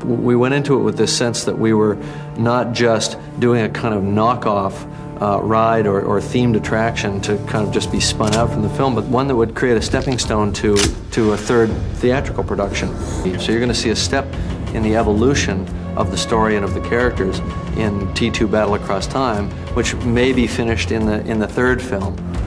We went into it with this sense that we were not just doing a kind of knockoff ride or themed attraction to kind of just be spun out from the film, but one that would create a stepping stone to a third theatrical production. So you're going to see a step in the evolution of the story and of the characters in T2 Battle Across Time, which may be finished in the third film.